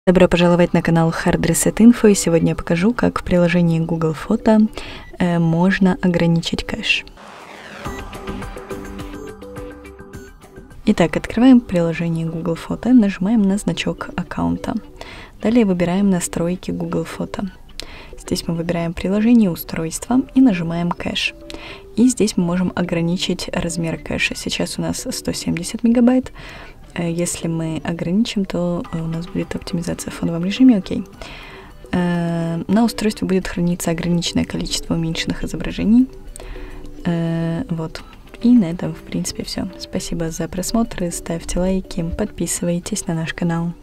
Добро пожаловать на канал Hard Reset Info, и сегодня я покажу, как в приложении Google Фото можно ограничить кэш. Итак, открываем приложение Google Фото, нажимаем на значок аккаунта. Далее выбираем настройки Google Фото. Здесь мы выбираем приложение, устройства и нажимаем кэш. И здесь мы можем ограничить размер кэша. Сейчас у нас 170 мегабайт. Если мы ограничим, то у нас будет оптимизация в фоновом режиме, окей. На устройстве будет храниться ограниченное количество уменьшенных изображений. Вот. И на этом, в принципе, все. Спасибо за просмотр, ставьте лайки, подписывайтесь на наш канал.